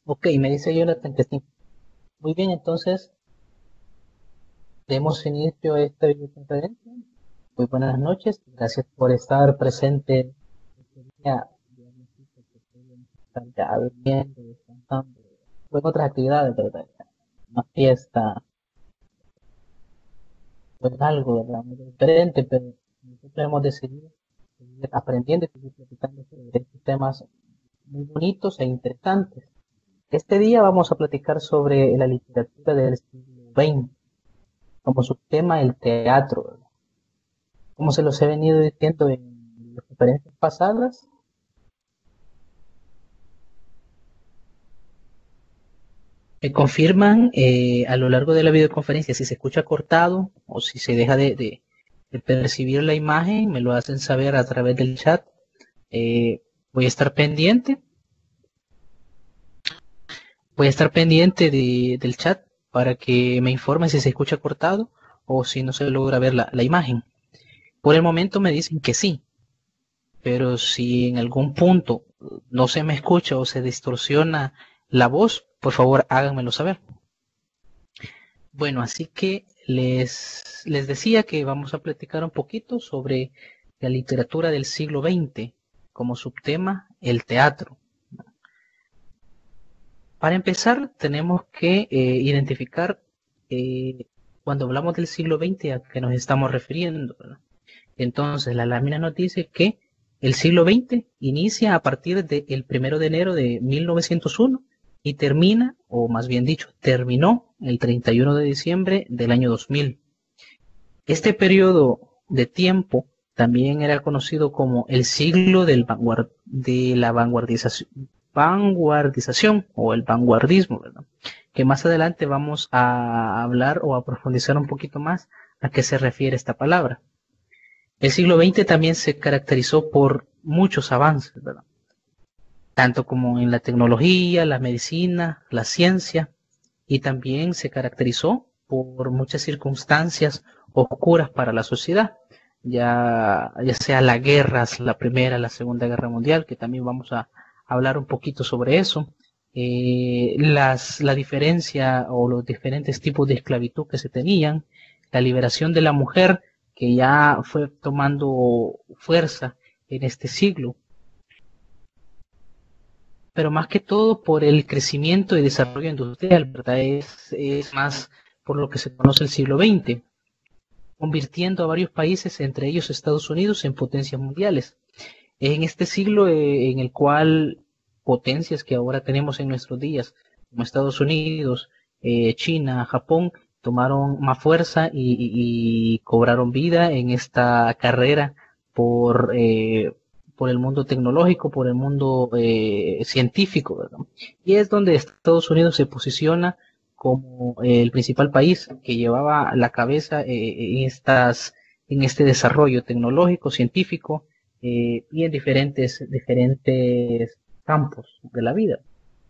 Ok, me dice Jonathan que sí. Muy bien, entonces demos inicio a esta videoconferencia. Muy buenas noches, gracias por estar presente este día. Viernesito que podemos estar ya durmiendo, descansando, o en otras actividades, ¿verdad? Una fiesta, pues algo, ¿verdad? Muy diferente, pero nosotros hemos decidido seguir aprendiendo y seguir platicando sobre estos temas muy bonitos e interesantes. Este día vamos a platicar sobre la literatura del siglo XX, como subtema el teatro, ¿verdad? Como se los he venido diciendo en las conferencias pasadas, me confirman a lo largo de la videoconferencia si se escucha cortado o si se deja de percibir la imagen, me lo hacen saber a través del chat. Voy a estar pendiente, voy a estar pendiente del chat para que me informe si se escucha cortado o si no se logra ver la imagen. Por el momento me dicen que sí, pero si en algún punto no se me escucha o se distorsiona la voz, por favor háganmelo saber. Bueno, así que les decía que vamos a platicar un poquito sobre la literatura del siglo XX, como subtema el teatro. Para empezar, tenemos que identificar cuando hablamos del siglo XX a qué nos estamos refiriendo, ¿verdad? Entonces, la lámina nos dice que el siglo XX inicia a partir del 1 de enero de 1901 y termina, o más bien dicho, terminó el 31 de diciembre del año 2000. Este periodo de tiempo también era conocido como el siglo de la vanguardización o el vanguardismo, ¿verdad? Que más adelante vamos a hablar o a profundizar un poquito más a qué se refiere esta palabra. El siglo XX también se caracterizó por muchos avances, ¿verdad? Tanto como en la tecnología, la medicina, la ciencia, y también se caracterizó por muchas circunstancias oscuras para la sociedad, ya sea las guerras, la Primera, la Segunda Guerra Mundial, que también vamos a hablar un poquito sobre eso, la diferencia o los diferentes tipos de esclavitud que se tenían, la liberación de la mujer, que ya fue tomando fuerza en este siglo, pero más que todo por el crecimiento y desarrollo industrial, ¿verdad? Es más por lo que se conoce el siglo XX, convirtiendo a varios países, entre ellos Estados Unidos, en potencias mundiales. En este siglo en el cual potencias que ahora tenemos en nuestros días, como Estados Unidos, China, Japón, tomaron más fuerza y cobraron vida en esta carrera por, eh, por el mundo tecnológico, por el mundo científico, ¿verdad? Y es donde Estados Unidos se posiciona como el principal país que llevaba la cabeza en este desarrollo tecnológico, científico, y en diferentes campos de la vida.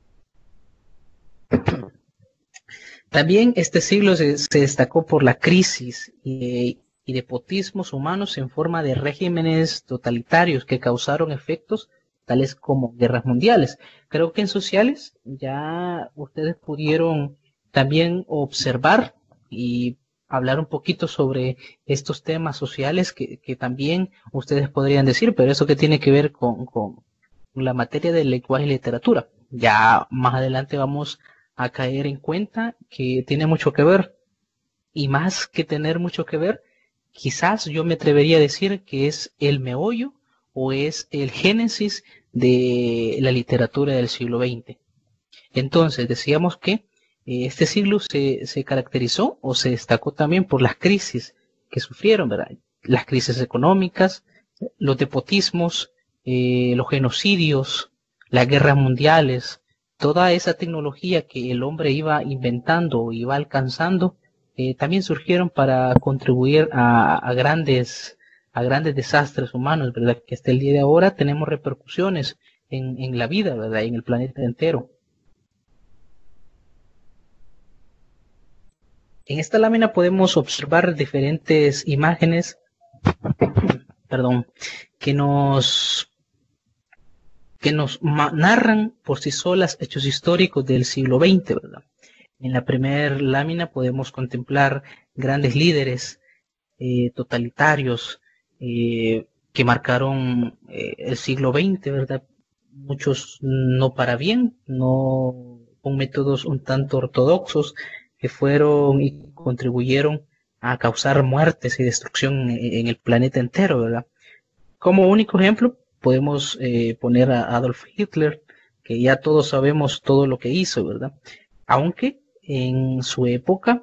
También este siglo se destacó por la crisis y despotismos humanos en forma de regímenes totalitarios que causaron efectos tales como guerras mundiales. Creo que en sociales ya ustedes pudieron también observar y hablar un poquito sobre estos temas sociales que también ustedes podrían decir, pero eso que tiene que ver con la materia del lenguaje y literatura. Ya más adelante vamos a caer en cuenta que tiene mucho que ver, y más que tener mucho que ver, quizás yo me atrevería a decir que es el meollo o es el génesis de la literatura del siglo XX. Entonces, decíamos que este siglo se caracterizó o se destacó también por las crisis que sufrieron, ¿verdad? Las crisis económicas, los despotismos, los genocidios, las guerras mundiales, toda esa tecnología que el hombre iba inventando o iba alcanzando, también surgieron para contribuir a grandes desastres humanos, ¿verdad? Que hasta el día de ahora tenemos repercusiones en la vida, ¿verdad? En el planeta entero. En esta lámina podemos observar diferentes imágenes, perdón, que nos, que nos narran por sí solas hechos históricos del siglo XX, ¿verdad? En la primera lámina podemos contemplar grandes líderes totalitarios que marcaron el siglo XX, ¿verdad? Muchos no para bien, no con métodos un tanto ortodoxos, que fueron y contribuyeron a causar muertes y destrucción en el planeta entero, ¿verdad? Como único ejemplo, podemos poner a Adolf Hitler, que ya todos sabemos todo lo que hizo, ¿verdad? Aunque en su época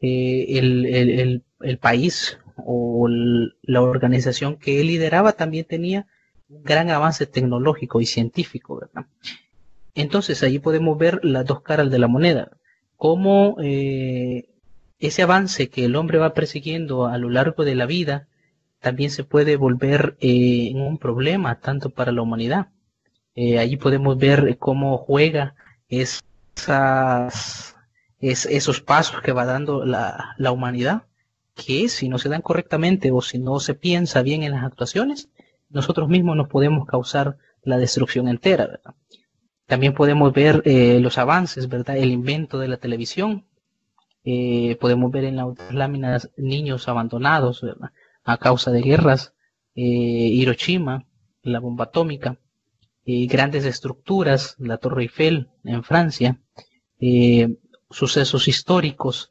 el país o la organización que él lideraba también tenía un gran avance tecnológico y científico, ¿verdad? Entonces allí podemos ver las dos caras de la moneda, cómo ese avance que el hombre va persiguiendo a lo largo de la vida también se puede volver en un problema tanto para la humanidad. Allí podemos ver cómo juega esos pasos que va dando la humanidad, que si no se dan correctamente o si no se piensa bien en las actuaciones, nosotros mismos nos podemos causar la destrucción entera, ¿verdad? También podemos ver los avances, ¿verdad? El invento de la televisión. Podemos ver en las láminas niños abandonados, ¿verdad? A causa de guerras. Hiroshima, la bomba atómica. Grandes estructuras, la Torre Eiffel en Francia. Sucesos históricos.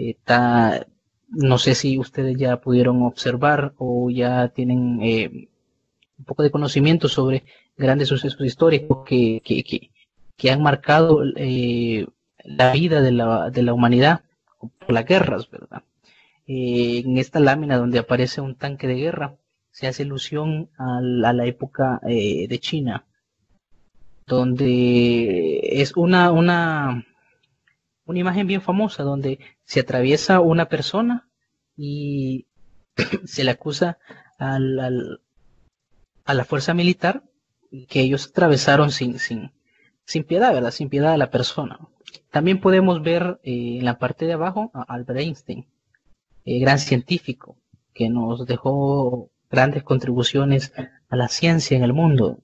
No sé si ustedes ya pudieron observar o ya tienen un poco de conocimiento sobre grandes sucesos históricos que han marcado la vida de la humanidad por las guerras, ¿verdad? En esta lámina donde aparece un tanque de guerra se hace alusión a la época de China, donde es una imagen bien famosa donde se atraviesa una persona y se le acusa a la fuerza militar que ellos atravesaron sin piedad, ¿verdad? Sin piedad a la persona. También podemos ver en la parte de abajo a Albert Einstein, gran científico, que nos dejó grandes contribuciones a la ciencia en el mundo.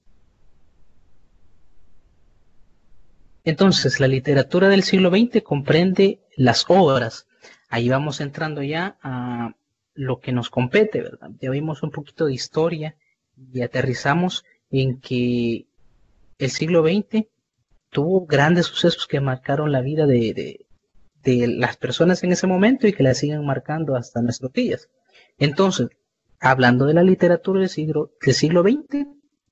Entonces, la literatura del siglo XX comprende las obras. Ahí vamos entrando ya a lo que nos compete, ¿verdad? Ya vimos un poquito de historia y aterrizamos en que el siglo XX tuvo grandes sucesos que marcaron la vida de las personas en ese momento y que la siguen marcando hasta nuestros días. Entonces, hablando de la literatura del siglo XX,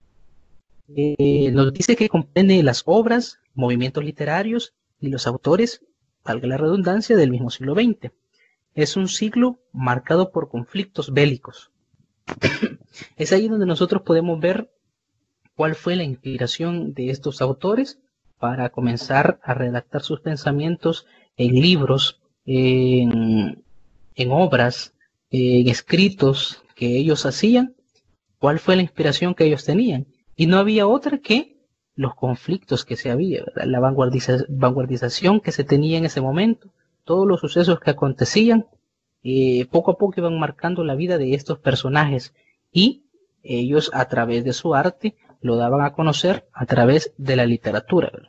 nos dice que comprende las obras, movimientos literarios y los autores, valga la redundancia, del mismo siglo XX. Es un siglo marcado por conflictos bélicos. Es ahí donde nosotros podemos ver cuál fue la inspiración de estos autores para comenzar a redactar sus pensamientos en libros, en obras, en escritos que ellos hacían, cuál fue la inspiración que ellos tenían. Y no había otra que los conflictos que se había, ¿verdad? La vanguardización que se tenía en ese momento, todos los sucesos que acontecían, poco a poco iban marcando la vida de estos personajes y ellos a través de su arte lo daban a conocer a través de la literatura, ¿verdad?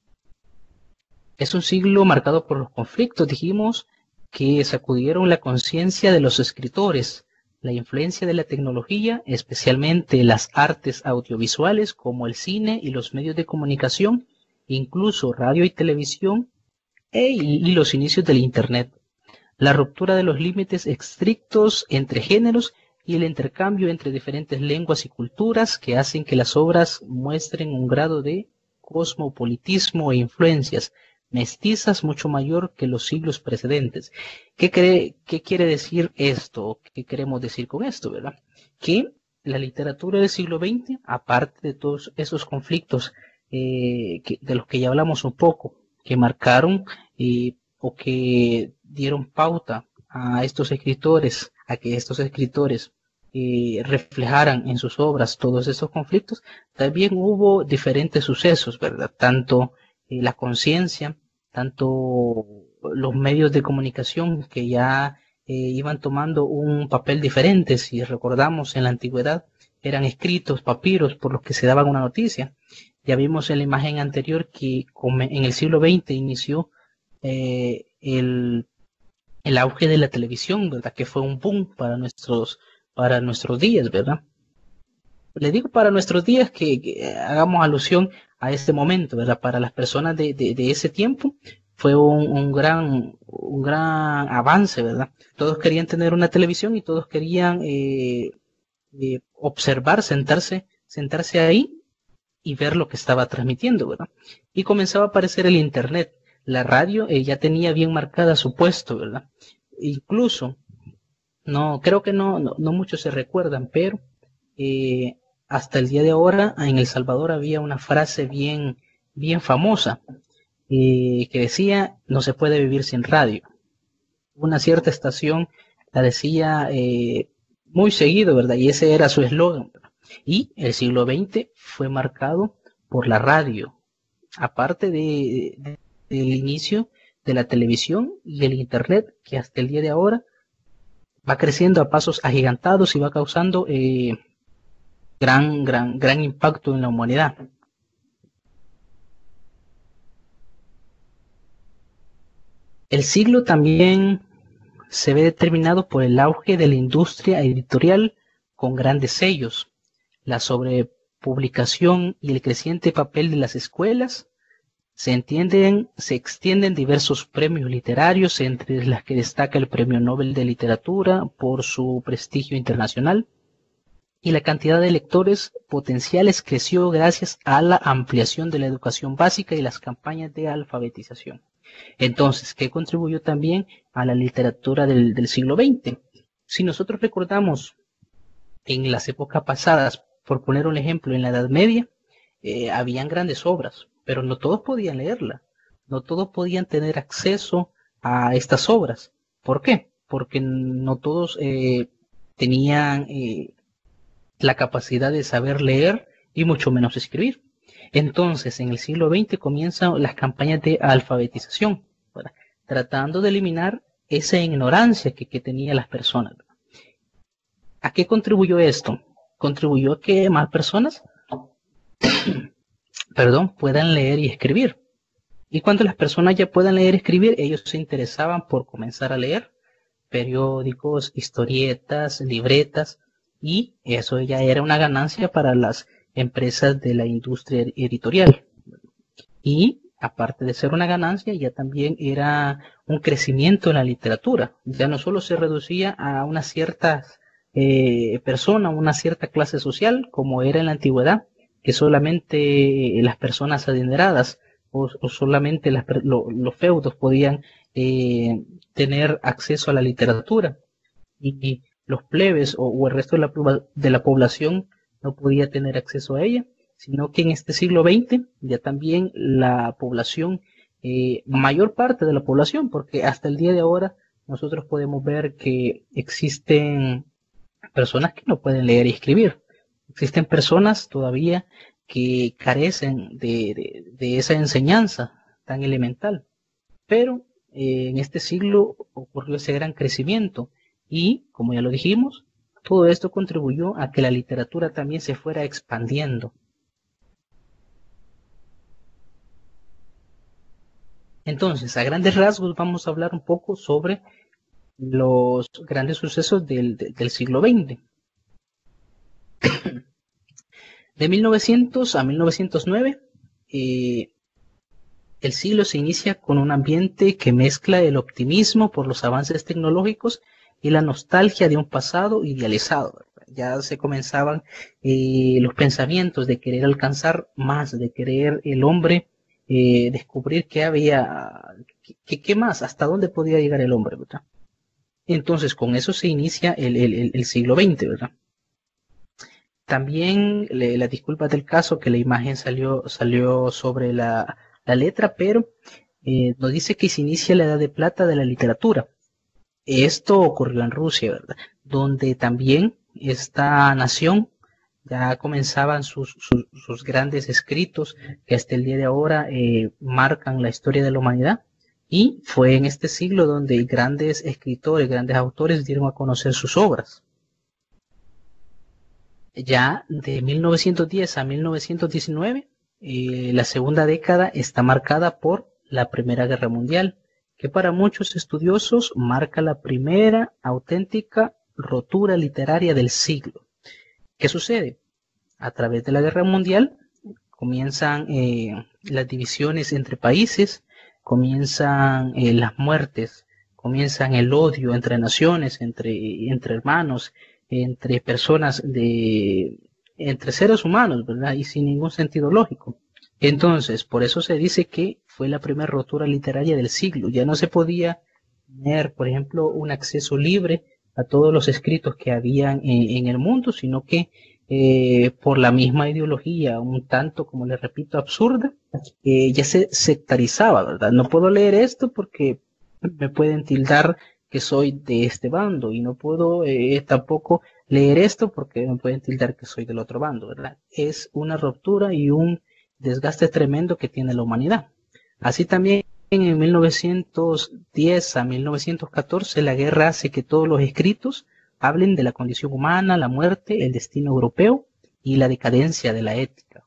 Es un siglo marcado por los conflictos, dijimos, que sacudieron la conciencia de los escritores, la influencia de la tecnología, especialmente las artes audiovisuales como el cine y los medios de comunicación, incluso radio y televisión, y los inicios del Internet. La ruptura de los límites estrictos entre géneros y el intercambio entre diferentes lenguas y culturas que hacen que las obras muestren un grado de cosmopolitismo e influencias mestizas mucho mayor que los siglos precedentes. ¿Qué quiere decir esto? ¿Qué queremos decir con esto, verdad? Que la literatura del siglo XX, aparte de todos esos conflictos de los que ya hablamos un poco, que marcaron o que dieron pauta a estos escritores, a que estos escritores reflejaran en sus obras todos esos conflictos, también hubo diferentes sucesos, ¿verdad? Tanto la conciencia, tanto los medios de comunicación que ya iban tomando un papel diferente. Si recordamos, en la antigüedad eran escritos, papiros por los que se daban una noticia. Ya vimos en la imagen anterior que en el siglo XX inició el auge de la televisión, ¿verdad? Que fue un boom para nuestros días, ¿verdad? Le digo para nuestros días que hagamos alusión a este momento, ¿verdad? Para las personas de ese tiempo fue un gran avance, ¿verdad? Todos querían tener una televisión y todos querían observar, sentarse ahí y ver lo que estaba transmitiendo, ¿verdad? Y comenzaba a aparecer el internet. La radio ya tenía bien marcada su puesto, ¿verdad? Incluso, no, creo que no muchos se recuerdan, pero eh, hasta el día de ahora en El Salvador había una frase bien famosa que decía, no se puede vivir sin radio. Una cierta estación la decía muy seguido, ¿verdad? Y ese era su eslogan. Y el siglo XX fue marcado por la radio, aparte del inicio de la televisión y el internet, que hasta el día de ahora va creciendo a pasos agigantados y va causando gran impacto en la humanidad. El siglo también se ve determinado por el auge de la industria editorial con grandes sellos, la sobrepublicación y el creciente papel de las escuelas. Se extienden diversos premios literarios, entre las que destaca el Premio Nobel de Literatura por su prestigio internacional, y la cantidad de lectores potenciales creció gracias a la ampliación de la educación básica y las campañas de alfabetización. Entonces, ¿qué contribuyó también a la literatura del siglo XX? Si nosotros recordamos en las épocas pasadas, por poner un ejemplo, en la Edad Media, habían grandes obras, pero no todos podían leerla, no todos podían tener acceso a estas obras. ¿Por qué? Porque no todos tenían la capacidad de saber leer y mucho menos escribir. Entonces, en el siglo XX comienzan las campañas de alfabetización, ¿verdad? Tratando de eliminar esa ignorancia que tenían las personas. ¿A qué contribuyó esto? Contribuyó a que más personas puedan leer y escribir. Y cuando las personas ya puedan leer y escribir, ellos se interesaban por comenzar a leer periódicos, historietas, libretas, y eso ya era una ganancia para las empresas de la industria editorial. Y aparte de ser una ganancia, ya también era un crecimiento en la literatura. Ya no solo se reducía a una cierta persona, una cierta clase social, como era en la antigüedad, que solamente las personas adineradas o solamente los feudos podían tener acceso a la literatura, y los plebes o el resto de la población no podía tener acceso a ella, sino que en este siglo XX ya también la población, mayor parte de la población, porque hasta el día de ahora nosotros podemos ver que existen personas que no pueden leer y escribir, existen personas todavía que carecen de esa enseñanza tan elemental, pero en este siglo ocurrió ese gran crecimiento y, como ya lo dijimos, todo esto contribuyó a que la literatura también se fuera expandiendo. Entonces, a grandes rasgos vamos a hablar un poco sobre los grandes sucesos del siglo XX. De 1900 a 1909, el siglo se inicia con un ambiente que mezcla el optimismo por los avances tecnológicos y la nostalgia de un pasado idealizado. Ya se comenzaban los pensamientos de querer alcanzar más, de querer el hombre descubrir qué había, qué más, hasta dónde podía llegar el hombre, ¿verdad? Entonces, con eso se inicia el siglo XX, ¿verdad? También la disculpa del caso que la imagen salió sobre la letra, pero nos dice que se inicia la edad de plata de la literatura. Esto ocurrió en Rusia, ¿verdad? Donde también esta nación ya comenzaban sus grandes escritos que hasta el día de ahora marcan la historia de la humanidad. Y fue en este siglo donde grandes escritores, grandes autores dieron a conocer sus obras. Ya de 1910 a 1919 la segunda década está marcada por la Primera Guerra Mundial, que para muchos estudiosos marca la primera auténtica rotura literaria del siglo. ¿Qué sucede? A través de la Guerra Mundial comienzan las divisiones entre países, comienzan las muertes, comienzan el odio entre naciones, entre hermanos, entre personas entre seres humanos, ¿verdad? Y sin ningún sentido lógico. Entonces, por eso se dice que fue la primera rotura literaria del siglo. Ya no se podía tener, por ejemplo, un acceso libre a todos los escritos que habían en el mundo, sino que por la misma ideología, un tanto, como les repito, absurda, ya se sectarizaba, ¿verdad? No puedo leer esto porque me pueden tildar que soy de este bando y no puedo tampoco leer esto porque me pueden tildar que soy del otro bando, ¿verdad? Es una ruptura y un desgaste tremendo que tiene la humanidad. Así también en 1910 a 1914 la guerra hace que todos los escritos hablen de la condición humana, la muerte, el destino europeo y la decadencia de la ética.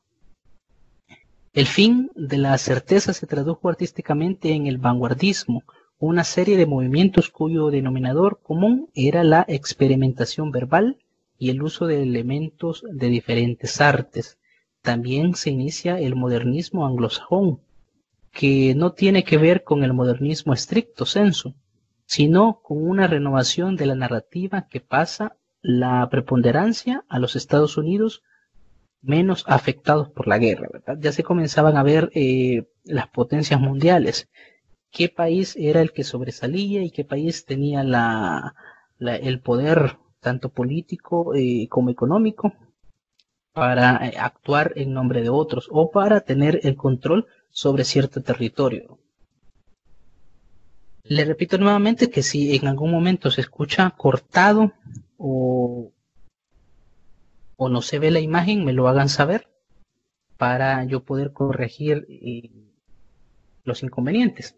El fin de la certeza se tradujo artísticamente en el vanguardismo, una serie de movimientos cuyo denominador común era la experimentación verbal y el uso de elementos de diferentes artes. También se inicia el modernismo anglosajón, que no tiene que ver con el modernismo estricto sensu, sino con una renovación de la narrativa que pasa la preponderancia a los Estados Unidos menos afectados por la guerra, ¿verdad? Ya se comenzaban a ver las potencias mundiales, qué país era el que sobresalía y qué país tenía el poder tanto político como económico para actuar en nombre de otros o para tener el control sobre cierto territorio. Le repito nuevamente que si en algún momento se escucha cortado o no se ve la imagen, me lo hagan saber para yo poder corregir los inconvenientes.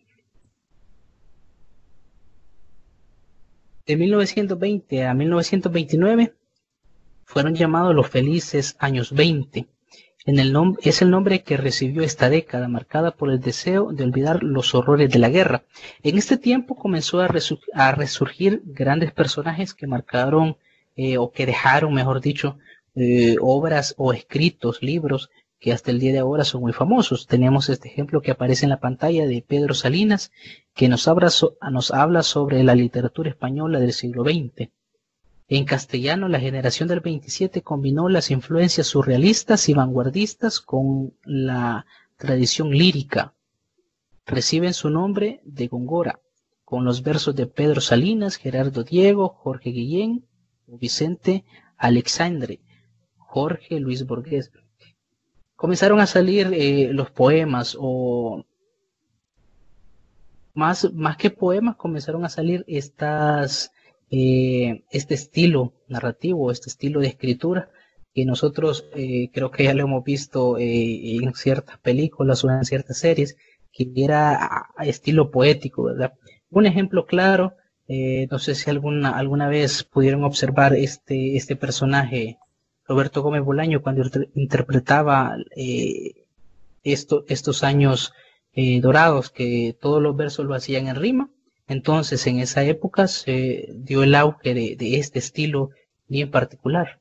De 1920 a 1929 fueron llamados los felices años 20. Es el nombre que recibió esta década, marcada por el deseo de olvidar los horrores de la guerra. En este tiempo comenzó a resurgir grandes personajes que marcaron o que dejaron, mejor dicho, obras o escritos, libros que hasta el día de ahora son muy famosos. Tenemos este ejemplo que aparece en la pantalla de Pedro Salinas, que nos habla sobre la literatura española del siglo XX. En castellano, la generación del 27 combinó las influencias surrealistas y vanguardistas con la tradición lírica. Reciben su nombre de Góngora, con los versos de Pedro Salinas, Gerardo Diego, Jorge Guillén, Vicente Alexandre, Jorge Luis Borges. Comenzaron a salir los poemas, o más que poemas, comenzaron a salir este estilo narrativo, este estilo de escritura que nosotros creo que ya lo hemos visto en ciertas películas o en ciertas series, que era estilo poético, ¿verdad? Un ejemplo claro, no sé si alguna vez pudieron observar este personaje, Roberto Gómez Bolaño, cuando interpretaba estos años dorados, que todos los versos lo hacían en rima. Entonces, en esa época se dio el auge de este estilo bien particular.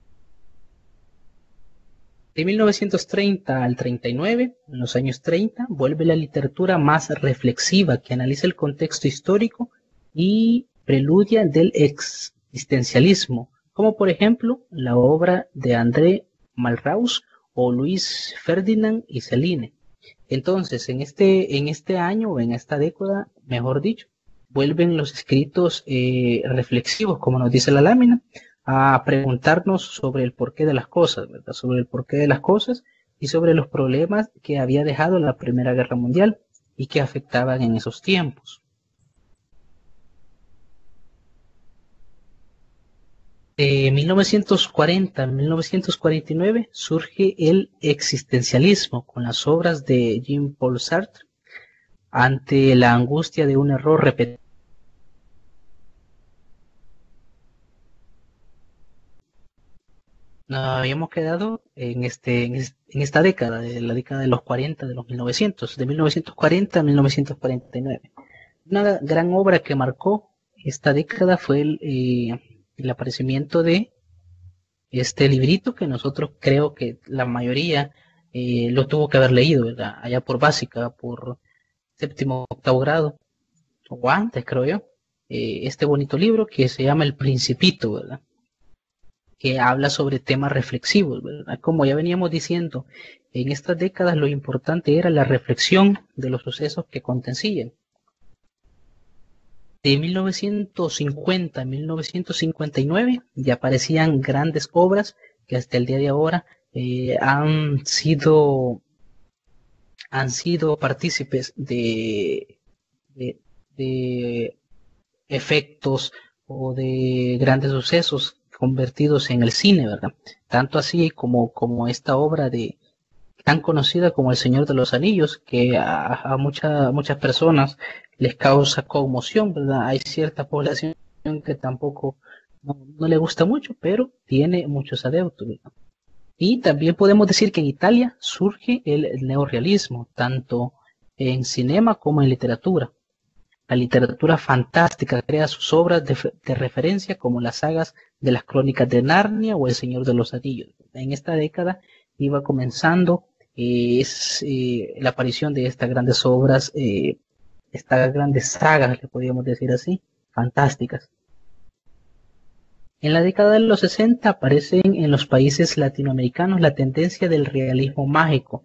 De 1930 al 39, en los años 30, vuelve la literatura más reflexiva que analiza el contexto histórico y preludia del existencialismo, como por ejemplo la obra de André Malraux o Luis Ferdinand y Celine. Entonces, en este año o en esta década, mejor dicho, vuelven los escritos reflexivos, como nos dice la lámina, a preguntarnos sobre el porqué de las cosas, ¿verdad? Sobre el porqué de las cosas y sobre los problemas que había dejado la Primera Guerra Mundial y que afectaban en esos tiempos. De 1940 a 1949 surge el existencialismo con las obras de Jean-Paul Sartre ante la angustia de un error repetido. Nos habíamos quedado en esta década, de la década de los 40, de los 1900, de 1940 a 1949. Una gran obra que marcó esta década fue el aparecimiento de este librito que nosotros creo que la mayoría lo tuvo que haber leído, ¿verdad? Allá por básica, por séptimo, octavo grado, o antes creo yo. Este bonito libro que se llama El Principito, ¿verdad? Que habla sobre temas reflexivos, ¿verdad? Como ya veníamos diciendo, en estas décadas lo importante era la reflexión de los sucesos que acontecían. De 1950 a 1959 ya aparecían grandes obras que hasta el día de ahora han sido partícipes de, de efectos o de grandes sucesos convertidos en el cine, ¿verdad? Tanto así como esta obra tan conocida como El Señor de los Anillos, que a muchas personas les causa conmoción, ¿verdad? Hay cierta población que tampoco no le gusta mucho, pero tiene muchos adeptos, ¿verdad? Y también podemos decir que en Italia surge el neorrealismo, tanto en cinema como en literatura. La literatura fantástica crea sus obras de referencia como las sagas de las Crónicas de Narnia o El Señor de los Anillos. En esta década iba comenzando la aparición de estas grandes obras, estas grandes sagas, le podríamos decir así, fantásticas. En la década de los 60 aparecen en los países latinoamericanos la tendencia del realismo mágico,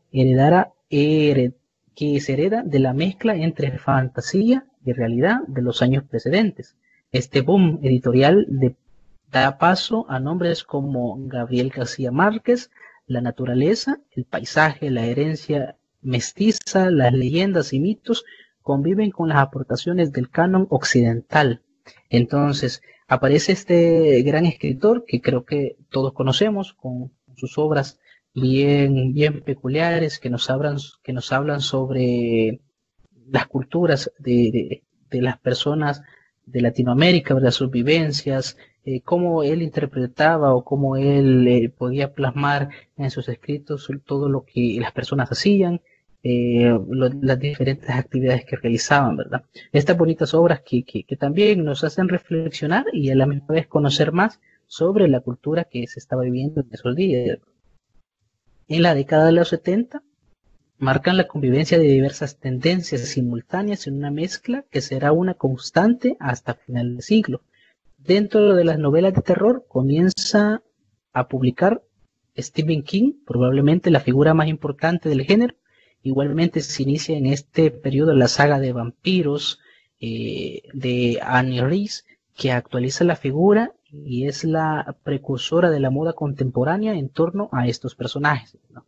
que se hereda de la mezcla entre fantasía y realidad de los años precedentes. Este boom editorial da paso a nombres como Gabriel García Márquez, la naturaleza, el paisaje, la herencia mestiza, las leyendas y mitos conviven con las aportaciones del canon occidental. Entonces, aparece este gran escritor que creo que todos conocemos con sus obras bien peculiares que nos hablan sobre las culturas de las personas de Latinoamérica, ¿verdad? Sus vivencias, cómo él interpretaba o cómo él podía plasmar en sus escritos todo lo que las personas hacían, las diferentes actividades que realizaban, ¿verdad? Estas bonitas obras que también nos hacen reflexionar y a la misma vez conocer más sobre la cultura que se estaba viviendo en esos días. En la década de los 70 marcan la convivencia de diversas tendencias simultáneas en una mezcla que será una constante hasta final del siglo. Dentro de las novelas de terror comienza a publicar Stephen King, probablemente la figura más importante del género. Igualmente se inicia en este periodo la saga de vampiros de Anne Rice, que actualiza la figura y es la precursora de la moda contemporánea en torno a estos personajes, ¿no?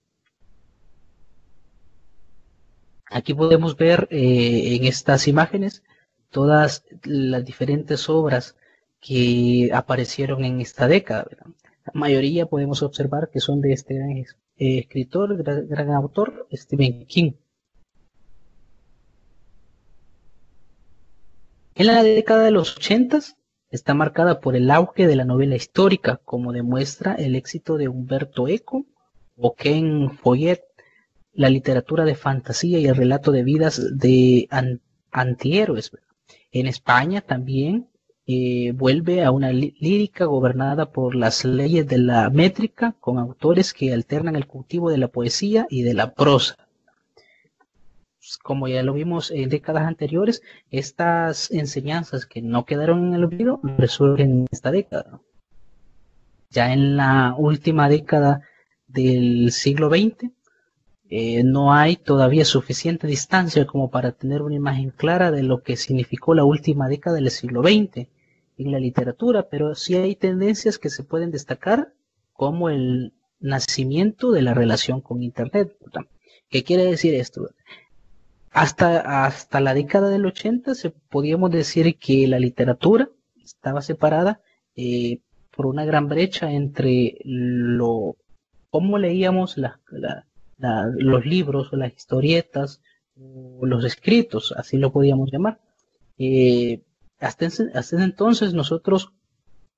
Aquí podemos ver en estas imágenes todas las diferentes obras que aparecieron en esta década, ¿verdad? La mayoría podemos observar que son de este gran escritor, gran autor, Stephen King. En la década de los 80 está marcada por el auge de la novela histórica, como demuestra el éxito de Humberto Eco o Ken Follett, la literatura de fantasía y el relato de vidas de antihéroes. En España también vuelve a una lírica gobernada por las leyes de la métrica, con autores que alternan el cultivo de la poesía y de la prosa. Como ya lo vimos en décadas anteriores, estas enseñanzas que no quedaron en el olvido resurgen en esta década. Ya en la última década del siglo XX, no hay todavía suficiente distancia como para tener una imagen clara de lo que significó la última década del siglo XX en la literatura, pero sí hay tendencias que se pueden destacar, como el nacimiento de la relación con Internet. ¿Qué quiere decir esto? Hasta la década del 80 podíamos decir que la literatura estaba separada por una gran brecha entre cómo leíamos los libros o las historietas o los escritos, así lo podíamos llamar. Hasta ese entonces nosotros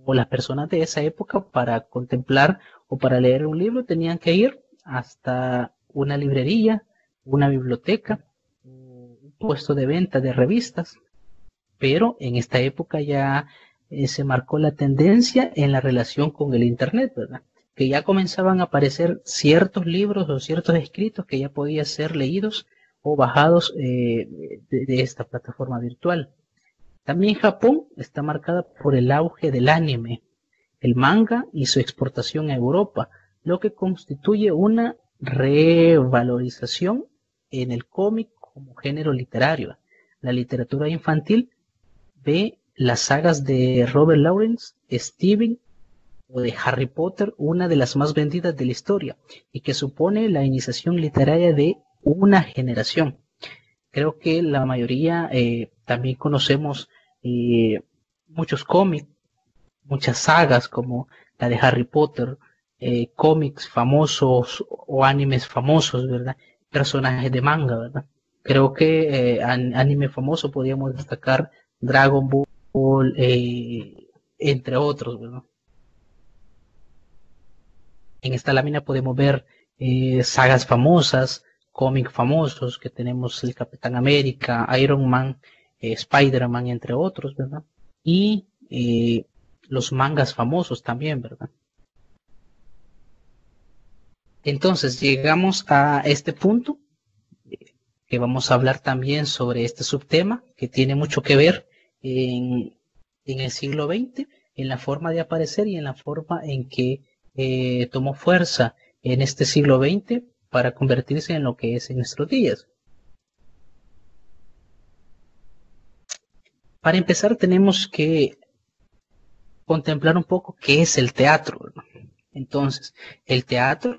o las personas de esa época para contemplar o para leer un libro tenían que ir hasta una librería, una biblioteca, un puesto de venta de revistas, pero en esta época ya se marcó la tendencia en la relación con el Internet, ¿verdad? Que ya comenzaban a aparecer ciertos libros o ciertos escritos que ya podían ser leídos o bajados de esta plataforma virtual. También Japón está marcada por el auge del anime, el manga y su exportación a Europa, lo que constituye una revalorización en el cómic como género literario. La literatura infantil ve las sagas de Robert Lawrence, Stephen o de Harry Potter una de las más vendidas de la historia y que supone la iniciación literaria de una generación. Creo que la mayoría también conocemos muchos cómics, muchas sagas como la de Harry Potter, cómics famosos o animes famosos, ¿verdad? Personajes de manga, ¿verdad? Creo que anime famoso podríamos destacar Dragon Ball, entre otros, ¿verdad? En esta lámina podemos ver sagas famosas, cómics famosos, que tenemos el Capitán América, Iron Man, Spider-Man, entre otros, ¿verdad? Y los mangas famosos también, ¿verdad? Entonces llegamos a este punto, que vamos a hablar también sobre este subtema, que tiene mucho que ver en el siglo XX, en la forma de aparecer y en la forma en que tomó fuerza en este siglo XX para convertirse en lo que es en nuestros días. Para empezar tenemos que contemplar un poco qué es el teatro, ¿no? Entonces, el teatro,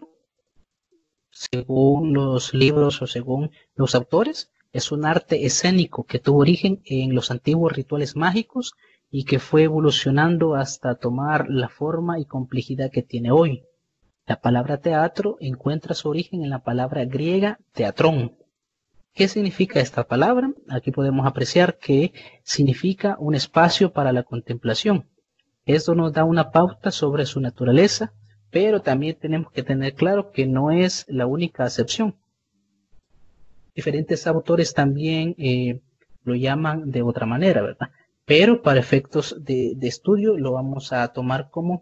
según los libros o según los autores, es un arte escénico que tuvo origen en los antiguos rituales mágicos y que fue evolucionando hasta tomar la forma y complejidad que tiene hoy. La palabra teatro encuentra su origen en la palabra griega teatrón. ¿Qué significa esta palabra? Aquí podemos apreciar que significa un espacio para la contemplación. Esto nos da una pauta sobre su naturaleza, pero también tenemos que tener claro que no es la única acepción. Diferentes autores también lo llaman de otra manera, ¿verdad? Pero para efectos de estudio lo vamos a tomar como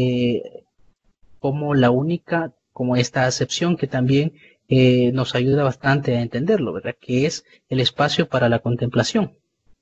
la única, como esta acepción que también nos ayuda bastante a entenderlo, ¿verdad? Que es el espacio para la contemplación.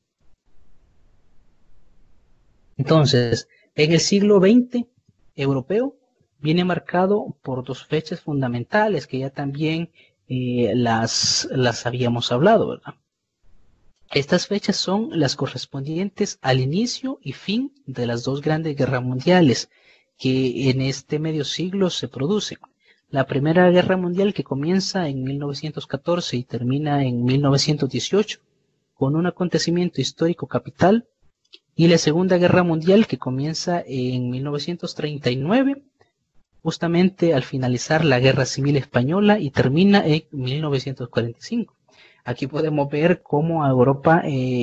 Entonces, en el siglo XX europeo viene marcado por dos fechas fundamentales que ya también las habíamos hablado, ¿verdad? Estas fechas son las correspondientes al inicio y fin de las dos grandes guerras mundiales que en este medio siglo se producen. La Primera Guerra Mundial, que comienza en 1914 y termina en 1918 con un acontecimiento histórico capital, y la Segunda Guerra Mundial, que comienza en 1939 justamente al finalizar la Guerra Civil Española y termina en 1945. Aquí podemos ver cómo a Europa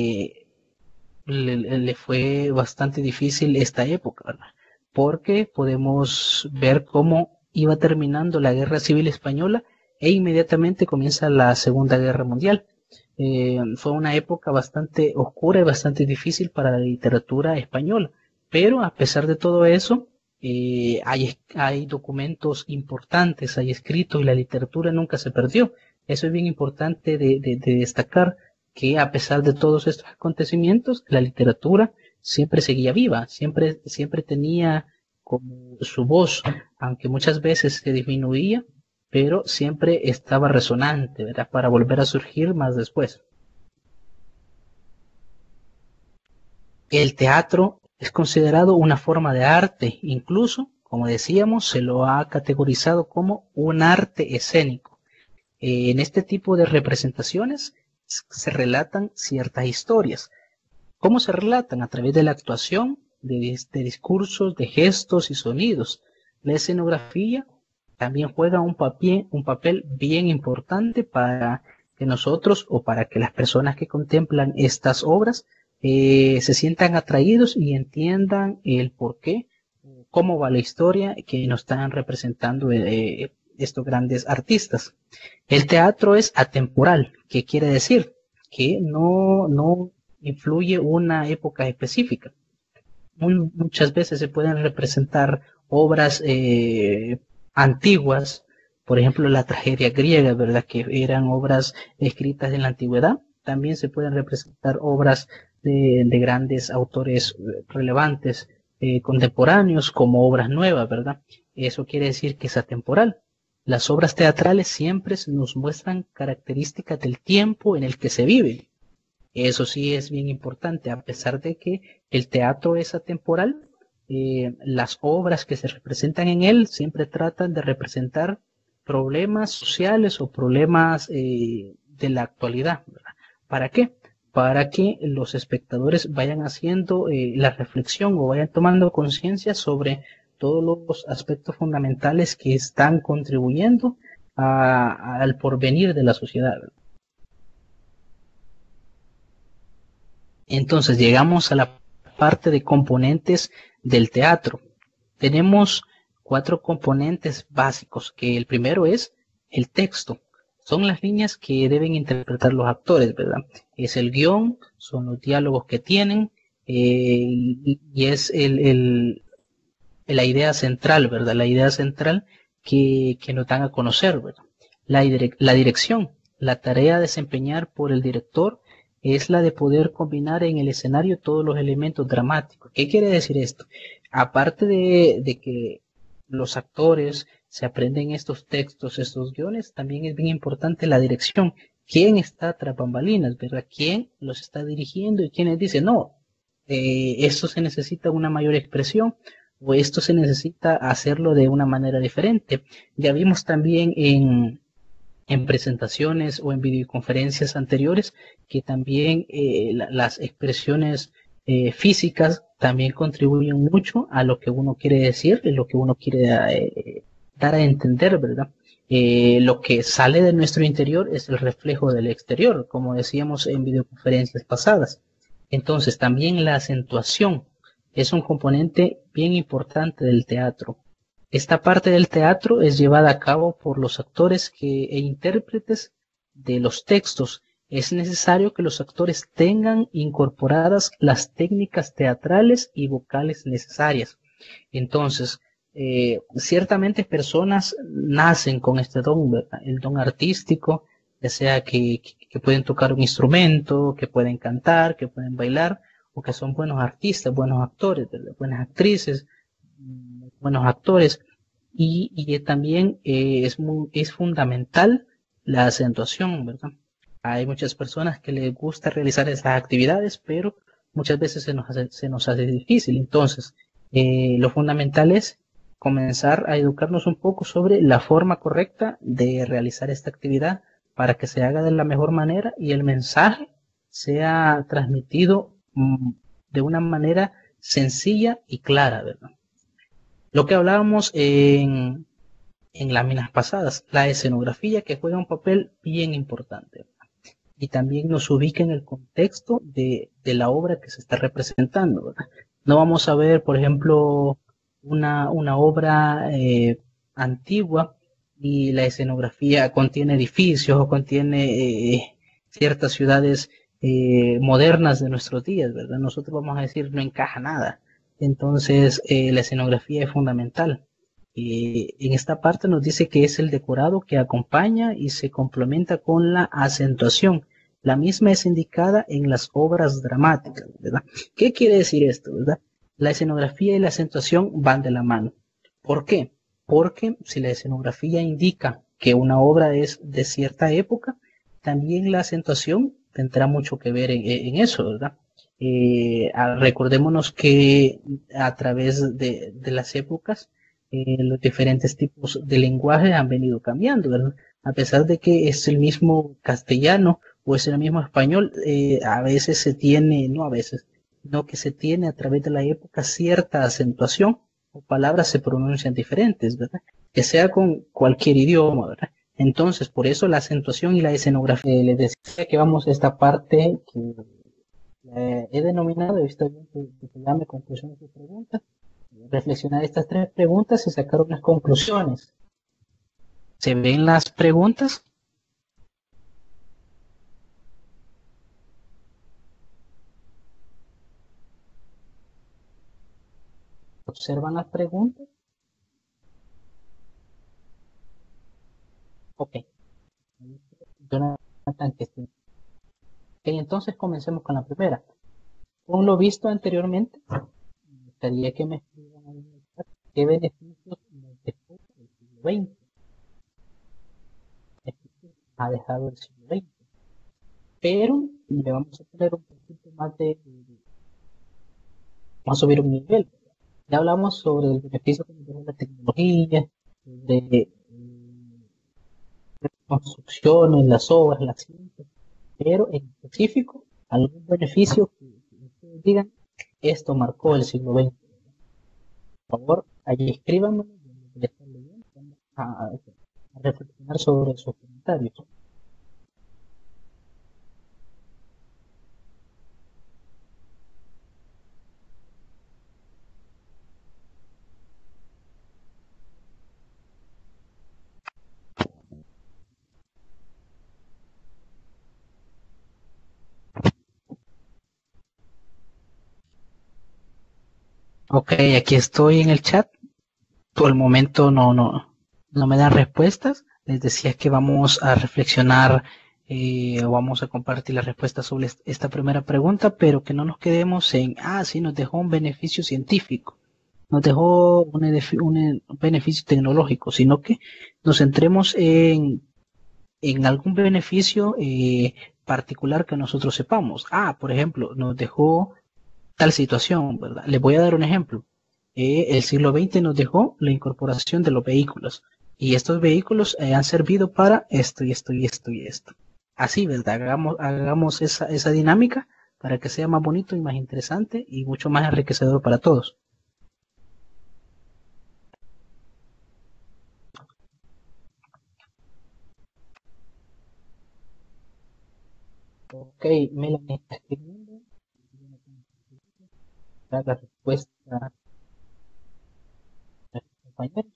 le fue bastante difícil esta época, ¿verdad? Porque podemos ver cómo iba terminando la Guerra Civil Española e inmediatamente comienza la Segunda Guerra Mundial. Fue una época bastante oscura y bastante difícil para la literatura española, pero a pesar de todo eso, hay documentos importantes, hay escritos y la literatura nunca se perdió. Eso es bien importante de destacar, que a pesar de todos estos acontecimientos, la literatura siempre seguía viva, siempre tenía como su voz, aunque muchas veces se disminuía, pero siempre estaba resonante, ¿verdad? Para volver a surgir más después. El teatro es considerado una forma de arte, incluso, como decíamos, se lo ha categorizado como un arte escénico. En este tipo de representaciones se relatan ciertas historias. ¿Cómo se relatan? A través de la actuación, de discursos, de gestos y sonidos. La escenografía también juega un papel bien importante para que nosotros o para que las personas que contemplan estas obras se sientan atraídos y entiendan el por qué, cómo va la historia que nos están representando estos grandes artistas. El teatro es atemporal, ¿qué quiere decir? Que no influye una época específica. Muchas veces se pueden representar obras antiguas, por ejemplo la tragedia griega, ¿verdad? Que eran obras escritas en la antigüedad. También se pueden representar obras de grandes autores relevantes contemporáneos como obras nuevas, ¿verdad? Eso quiere decir que es atemporal. Las obras teatrales siempre nos muestran características del tiempo en el que se vive. Eso sí es bien importante, a pesar de que el teatro es atemporal, las obras que se representan en él siempre tratan de representar problemas sociales o problemas de la actualidad, ¿verdad? ¿Para qué? Para que los espectadores vayan haciendo la reflexión o vayan tomando conciencia sobre todos los aspectos fundamentales que están contribuyendo al porvenir de la sociedad, ¿verdad? Entonces llegamos a la parte de componentes del teatro. Tenemos 4 componentes básicos, que el primero es el texto. Son las líneas que deben interpretar los actores, ¿verdad? Es el guión, son los diálogos que tienen y es la idea central, ¿verdad? La idea central que nos dan a conocer, ¿verdad? La dirección, la tarea a desempeñar por el director es la de poder combinar en el escenario todos los elementos dramáticos. ¿Qué quiere decir esto? Aparte de que los actores se aprenden estos textos, estos guiones, también es bien importante la dirección. ¿Quién está tras bambalinas, verdad? ¿Quién los está dirigiendo y quiénes dicen, no, esto se necesita una mayor expresión o esto se necesita hacerlo de una manera diferente? Ya vimos también en presentaciones o en videoconferencias anteriores que también las expresiones físicas también contribuyen mucho a lo que uno quiere decir, lo que uno quiere dar a entender, ¿verdad? Lo que sale de nuestro interior es el reflejo del exterior, como decíamos en videoconferencias pasadas. Entonces, también la acentuación es un componente bien importante del teatro. Esta parte del teatro es llevada a cabo por los actores e intérpretes de los textos. Es necesario que los actores tengan incorporadas las técnicas teatrales y vocales necesarias. Entonces, ciertamente personas nacen con este don, ¿verdad? El don artístico, ya sea que pueden tocar un instrumento, que pueden cantar, que pueden bailar, o que son buenos artistas, buenos actores, ¿verdad? Buenas actrices, buenos actores, y también es fundamental la acentuación, ¿verdad? Hay muchas personas que les gusta realizar esas actividades, pero muchas veces se nos hace difícil. Entonces, lo fundamental es comenzar a educarnos un poco sobre la forma correcta de realizar esta actividad para que se haga de la mejor manera y el mensaje sea transmitido de una manera sencilla y clara, ¿verdad? Lo que hablábamos en láminas pasadas, la escenografía, que juega un papel bien importante, ¿verdad? Y también nos ubica en el contexto de la obra que se está representando, ¿verdad? No vamos a ver, por ejemplo, una obra antigua y la escenografía contiene edificios o contiene ciertas ciudades modernas de nuestros días, ¿verdad? Nosotros vamos a decir no encaja nada. Entonces, la escenografía es fundamental. En esta parte nos dice que es el decorado que acompaña y se complementa con la acentuación. La misma es indicada en las obras dramáticas, ¿verdad? ¿Qué quiere decir esto, verdad? La escenografía y la acentuación van de la mano. ¿Por qué? Porque si la escenografía indica que una obra es de cierta época, también la acentuación tendrá mucho que ver en eso, ¿verdad? Recordémonos que a través de las épocas, los diferentes tipos de lenguaje han venido cambiando, ¿verdad? A pesar de que es el mismo castellano o es el mismo español, a veces se tiene, no a veces, no que se tiene a través de la época cierta acentuación o palabras se pronuncian diferentes, ¿verdad? Que sea con cualquier idioma, ¿verdad? Entonces, por eso la acentuación y la escenografía, les decía que vamos a esta parte que He denominado, he visto bien que se llame conclusiones y preguntas. Reflexionar estas tres preguntas y sacar unas conclusiones. ¿Se ven las preguntas? ¿Observan las preguntas? Ok. Jonathan, que sí. Ok, entonces comencemos con la primera. Con lo visto anteriormente, me gustaría que me escriban ahí en el chat qué beneficios nos dejó el siglo XX. Ha dejado el siglo XX. Pero le vamos a poner un poquito más vamos a subir un nivel. Ya hablamos sobre el beneficio que nos dejó la tecnología, de construcciones, las obras, las ciencias, pero en específico, algún beneficio que ustedes digan, esto marcó el siglo XX. Por favor, ahí escríbanme, a reflexionar sobre sus comentarios. Ok, aquí estoy en el chat. Por el momento no me dan respuestas. Les decía que vamos a reflexionar o vamos a compartir las respuestas sobre esta primera pregunta, pero que no nos quedemos en, sí, nos dejó un beneficio científico, nos dejó un beneficio tecnológico, sino que nos centremos en algún beneficio particular que nosotros sepamos. Por ejemplo, nos dejó tal situación, ¿verdad? Les voy a dar un ejemplo. El siglo XX nos dejó la incorporación de los vehículos y estos vehículos han servido para esto y esto y esto y esto. Así, ¿verdad? Hagamos esa dinámica para que sea más bonito y más interesante y mucho más enriquecedor para todos. Ok, Melanie está escribiendo. La respuesta a los compañeros.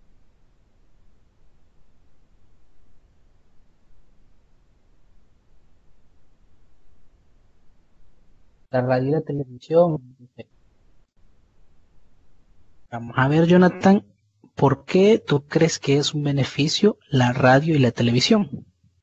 La radio y la televisión. Vamos a ver, Jonathan, ¿por qué tú crees que es un beneficio la radio y la televisión?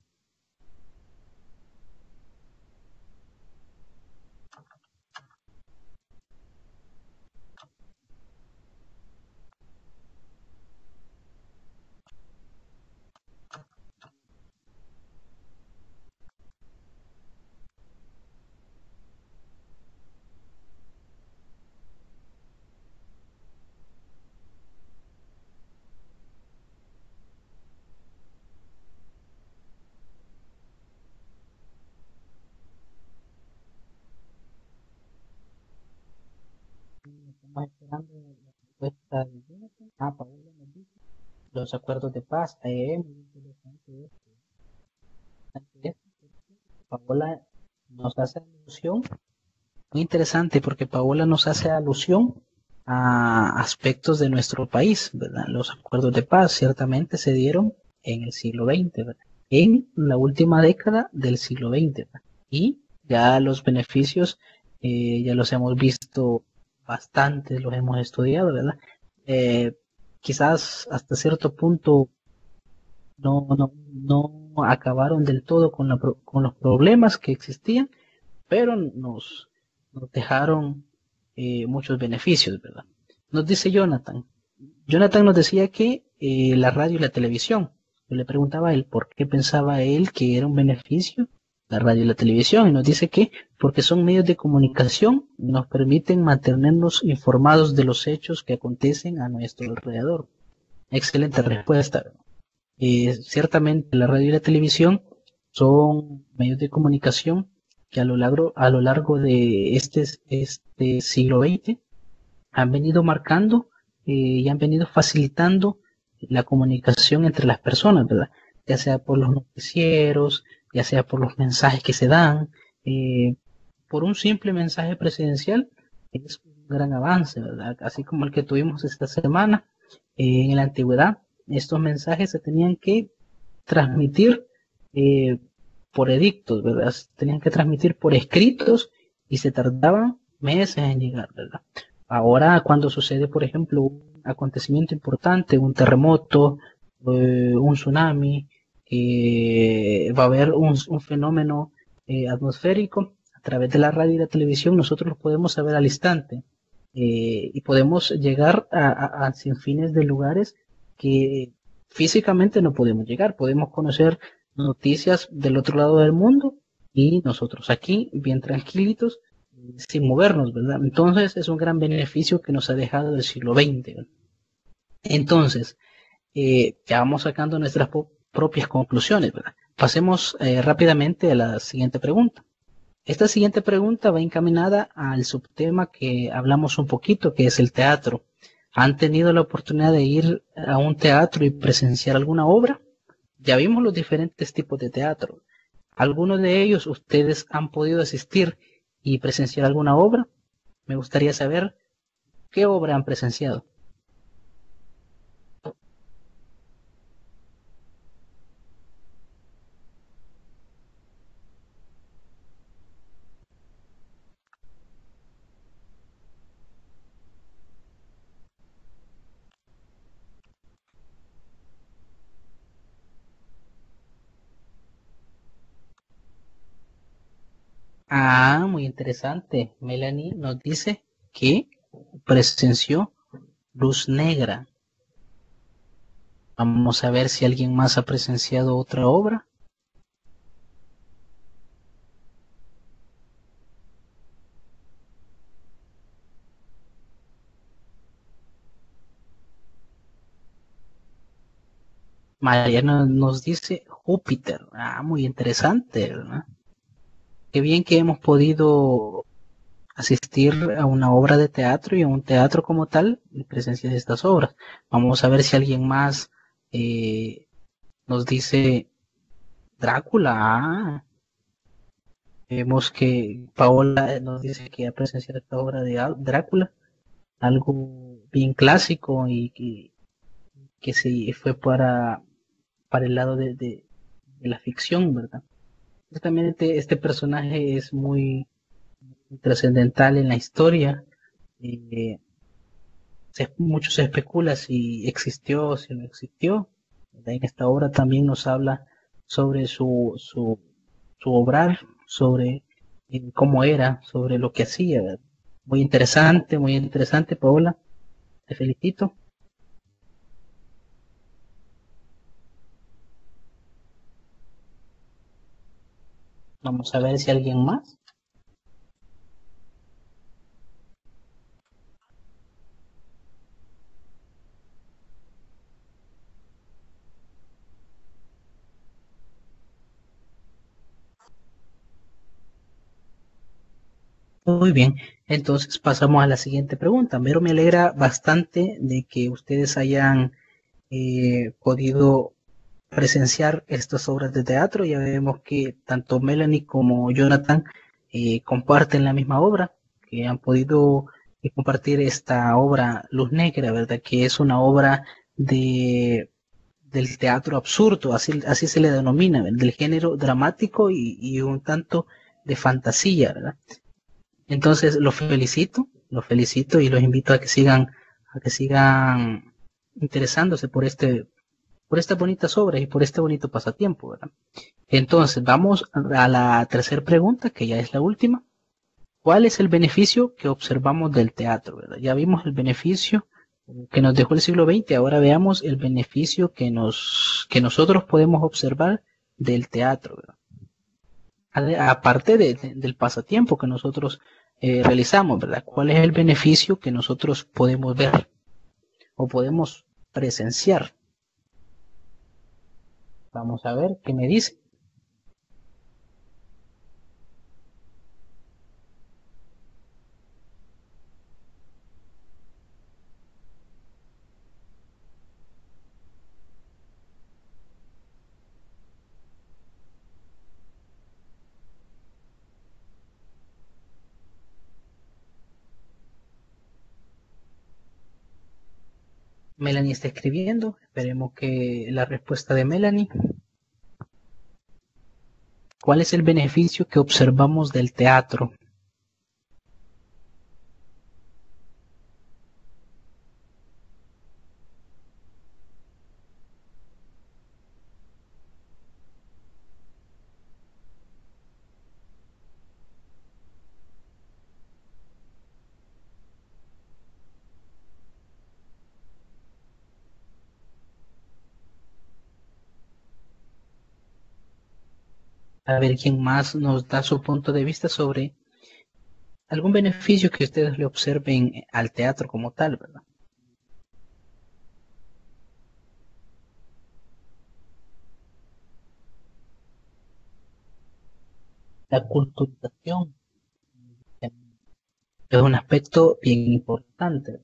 Estamos esperando la respuesta de Jonathan. Paola nos dice los acuerdos de paz. Muy interesante esto. Paola nos hace alusión, muy interesante porque Paola nos hace alusión a aspectos de nuestro país, ¿verdad? Los acuerdos de paz ciertamente se dieron en el siglo XX, ¿verdad? En la última década del siglo XX, ¿verdad? Y ya los beneficios ya los hemos visto bastante, los hemos estudiado, ¿verdad? Quizás hasta cierto punto no acabaron del todo con los problemas que existían, pero nos dejaron muchos beneficios, ¿verdad? Nos dice Jonathan. Jonathan nos decía que la radio y la televisión. Yo le preguntaba a él por qué pensaba él que era un beneficio la radio y la televisión, y nos dice que porque son medios de comunicación, nos permiten mantenernos informados de los hechos que acontecen a nuestro alrededor. Excelente respuesta. Ciertamente la radio y la televisión son medios de comunicación que a lo largo de este siglo XX han venido marcando y han venido facilitando la comunicación entre las personas, ¿verdad? Ya sea por los noticieros, ya sea por los mensajes que se dan, eh, por un simple mensaje presidencial es un gran avance, ¿verdad? Así como el que tuvimos esta semana. En la antigüedad, estos mensajes se tenían que transmitir eh, por edictos, ¿verdad? Se tenían que transmitir por escritos y se tardaban meses en llegar, ¿verdad? Ahora, cuando sucede, por ejemplo, un acontecimiento importante, un terremoto, un tsunami, va a haber un fenómeno atmosférico, a través de la radio y la televisión nosotros lo podemos saber al instante y podemos llegar a sinfines de lugares que físicamente no podemos llegar, podemos conocer noticias del otro lado del mundo y nosotros aquí bien tranquilitos sin movernos, ¿verdad? Entonces es un gran beneficio que nos ha dejado el siglo XX, ¿verdad? Entonces, ya vamos sacando nuestras propias conclusiones, ¿verdad? Pasemos rápidamente a la siguiente pregunta. Esta siguiente pregunta va encaminada al subtema que hablamos un poquito, que es el teatro. ¿Han tenido la oportunidad de ir a un teatro y presenciar alguna obra? Ya vimos los diferentes tipos de teatro. ¿Algunos de ellos ustedes han podido asistir y presenciar alguna obra? Me gustaría saber qué obra han presenciado. Ah, muy interesante. Melanie nos dice que presenció Luz Negra. Vamos a ver si alguien más ha presenciado otra obra. Mariana nos dice Júpiter. Ah, muy interesante, ¿verdad? Qué bien que hemos podido asistir a una obra de teatro y a un teatro como tal en presencia de estas obras. Vamos a ver si alguien más eh, nos dice Drácula. Ah, vemos que Paola nos dice que ha presenciado esta obra de Drácula, algo bien clásico y que se fue para el lado de la ficción, ¿verdad? Justamente este personaje es muy trascendental en la historia. Eh, mucho se especula si existió o si no existió. En esta obra también nos habla sobre su obrar, sobre cómo era, sobre lo que hacía. ¿Verdad? Muy interesante, Paola. Te felicito. Vamos a ver si alguien más. Muy bien, entonces pasamos a la siguiente pregunta. Pero me alegra bastante de que ustedes hayan podido presenciar estas obras de teatro. Ya vemos que tanto Melanie como Jonathan comparten la misma obra, que han podido compartir esta obra Luz Negra, ¿verdad? Que es una obra de, del teatro absurdo, así se le denomina, ¿verdad? Del género dramático y un tanto de fantasía, ¿verdad? Entonces los felicito y los invito a que sigan interesándose por estas bonitas obras y por este bonito pasatiempo, ¿verdad? Entonces, vamos a la tercera pregunta, que ya es la última. ¿Cuál es el beneficio que observamos del teatro, ¿verdad? Ya vimos el beneficio que nos dejó el siglo XX, ahora veamos el beneficio que nosotros podemos observar del teatro, ¿verdad? Aparte del pasatiempo que nosotros realizamos, ¿verdad? ¿Cuál es el beneficio que nosotros podemos ver o podemos presenciar? Vamos a ver qué me dice. Melanie está escribiendo. Esperemos que la respuesta de Melanie. ¿Cuál es el beneficio que observamos del teatro? A ver quién más nos da su punto de vista sobre algún beneficio que ustedes le observen al teatro como tal, ¿verdad? La culturización es un aspecto bien importante.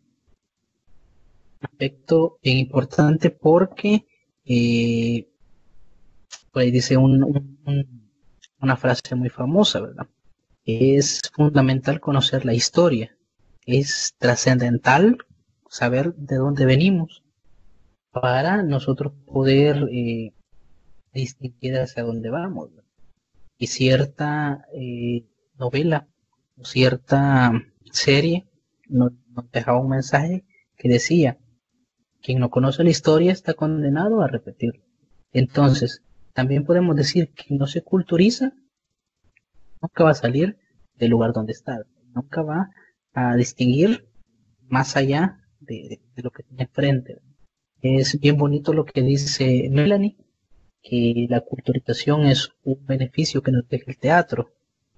Aspecto bien importante porque eh, por ahí dice una frase muy famosa, ¿verdad? Es fundamental conocer la historia. Es trascendental saber de dónde venimos para nosotros poder distinguir hacia dónde vamos, ¿verdad? Y cierta novela o cierta serie nos dejaba un mensaje que decía, quien no conoce la historia está condenado a repetirla. Entonces, también podemos decir que quien no se culturiza nunca va a salir del lugar donde está, nunca va a distinguir más allá de lo que tiene enfrente. Es bien bonito lo que dice Melanie, que la culturización es un beneficio que nos deja el teatro.